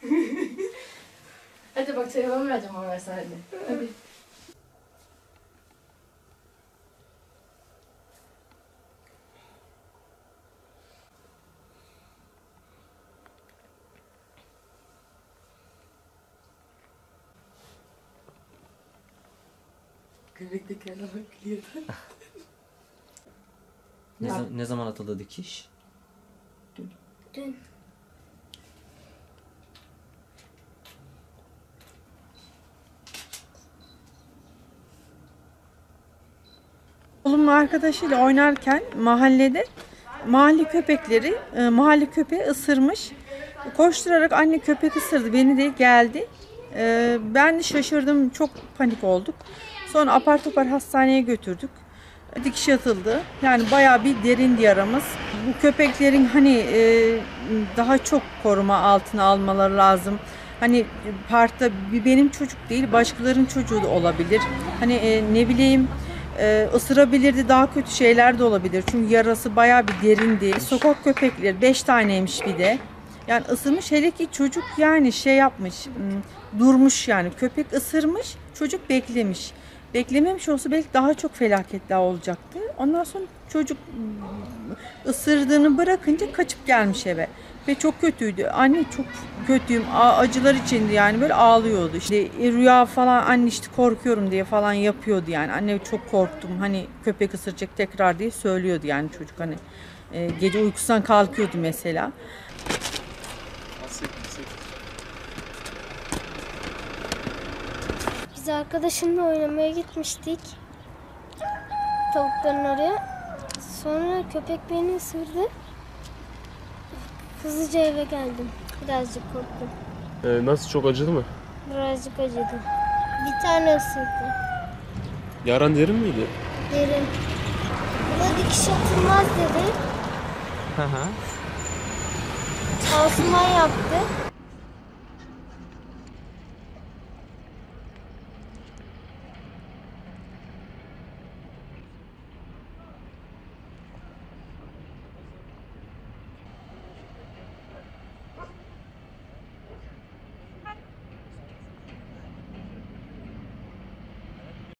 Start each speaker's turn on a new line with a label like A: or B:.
A: Hadi bak telefonu vereceğim ama versen hadi. Hadi. Göbektekilerle bak gülüyor.
B: Ne zaman atıldı dikiş?
C: Dün.
D: Oğlum arkadaşıyla oynarken mahallede mahalle köpekleri, mahalle köpeği ısırmış. Koşturarak anne köpek ısırdı beni de geldi. Ben de şaşırdım, çok panik olduk. Sonra apar topar hastaneye götürdük. Dikiş atıldı. Yani bayağı bir derindi yaramız. Bu köpeklerin hani daha çok koruma altına almaları lazım. Hani parkta benim çocuk değil, başkalarının çocuğu da olabilir. Hani ne bileyim ısırabilirdi, daha kötü şeyler de olabilir. Çünkü yarası bayağı bir derindi. Sokak köpekleri 5 taneymiş bir de. Yani ısırmış, hele ki çocuk yani şey yapmış, durmuş yani. Köpek ısırmış, çocuk beklemiş. Beklememiş olsa belki daha çok felaketler olacaktı. Ondan sonra çocuk ısırdığını bırakınca kaçıp gelmiş eve. Ve çok kötüydü. Anne çok kötüyüm, acılar içindi yani, böyle ağlıyordu. İşte rüya falan, anne işte korkuyorum diye falan yapıyordu yani. Anne çok korktum, hani köpek ısıracak tekrar diye söylüyordu yani çocuk, hani gece uykusundan kalkıyordu mesela.
C: Biz arkadaşımla oynamaya gitmiştik. Tavukların oraya. Sonra köpek beni ısırdı. Hızlıca eve geldim. Birazcık korktum.
E: Nasıl, çok acıdı mı?
C: Birazcık acıdı. Bir tane ısırdı.
E: Yaran derin miydi?
C: Derin. Buna dikiş atılmaz dedi.
B: Hı hı.
C: Pansuman yaptı.